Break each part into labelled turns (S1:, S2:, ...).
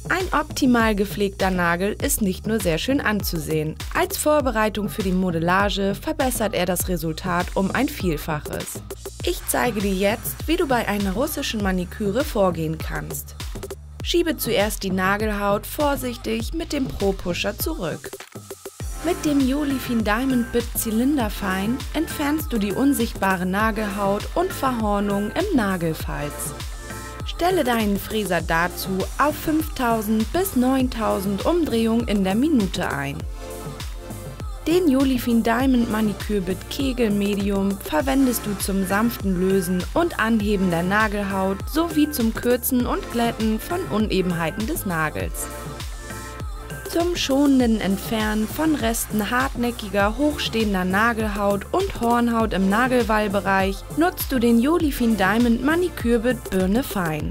S1: Ein optimal gepflegter Nagel ist nicht nur sehr schön anzusehen. Als Vorbereitung für die Modellage verbessert er das Resultat um ein Vielfaches. Ich zeige dir jetzt, wie du bei einer russischen Maniküre vorgehen kannst. Schiebe zuerst die Nagelhaut vorsichtig mit dem Pro-Pusher zurück. Mit dem Jolifin Diamond Bit Zylinderfein entfernst du die unsichtbare Nagelhaut und Verhornung im Nagelfalz. Stelle deinen Fräser dazu auf 5000 bis 9000 Umdrehungen in der Minute ein. Den Jolifin Diamond Manikürbit Kegel Medium verwendest du zum sanften Lösen und Anheben der Nagelhaut sowie zum Kürzen und Glätten von Unebenheiten des Nagels. Zum schonenden Entfernen von Resten hartnäckiger, hochstehender Nagelhaut und Hornhaut im Nagelwallbereich nutzt du den Jolifin Diamond Manikürbit Birne Fein.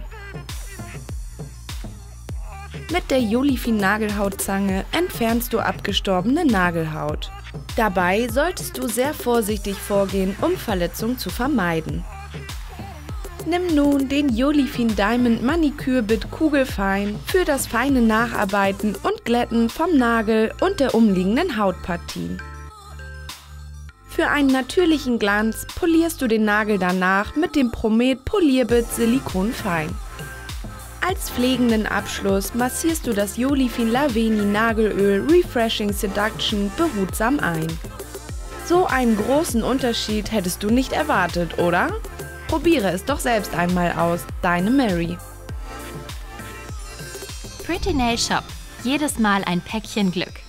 S1: Mit der Jolifin Nagelhautzange entfernst du abgestorbene Nagelhaut. Dabei solltest du sehr vorsichtig vorgehen, um Verletzungen zu vermeiden. Nimm nun den Jolifin Diamond Manikürbit Kugelfein für das feine Nacharbeiten und Glätten vom Nagel und der umliegenden Hautpartien. Für einen natürlichen Glanz polierst du den Nagel danach mit dem Promet Polierbit Silikonfein. Als pflegenden Abschluss massierst du das Jolifin Laveni Nagelöl Refreshing Seduction behutsam ein. So einen großen Unterschied hättest du nicht erwartet, oder? Probiere es doch selbst einmal aus. Deine Mary.
S2: Pretty Nail Shop. Jedes Mal ein Päckchen Glück.